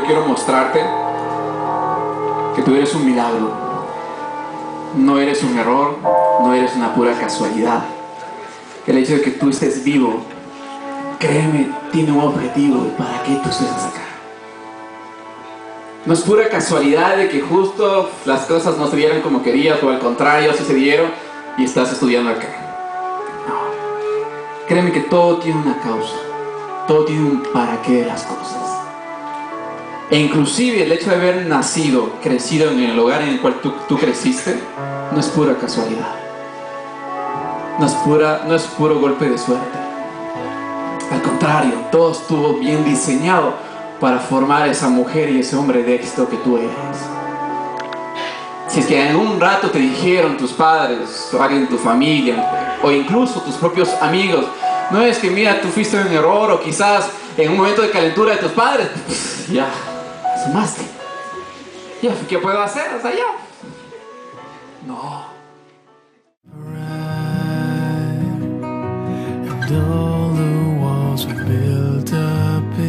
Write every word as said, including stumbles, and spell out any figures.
quiero mostrarte que tú eres un milagro. No eres un error, no eres una pura casualidad. El hecho de que tú estés vivo, créeme, tiene un objetivo de para qué tú estés acá. No es pura casualidad de que justo las cosas no se dieron como querías, o al contrario, sí se dieron y estás estudiando acá. No. Créeme que todo tiene una causa, todo tiene un para qué de las cosas. E inclusive el hecho de haber nacido, crecido en el hogar en el cual tú, tú creciste, no es pura casualidad. No es, pura, no es puro golpe de suerte. Al contrario, todo estuvo bien diseñado para formar esa mujer y ese hombre de éxito que tú eres. Si es que en un rato te dijeron tus padres, o alguien de tu familia, o incluso tus propios amigos, no es que mira, tú fuiste un error, o quizás en un momento de calentura de tus padres, pff, ya, sumaste. Ya, ¿qué puedo hacer? O sea, ya. No. And all the walls we built up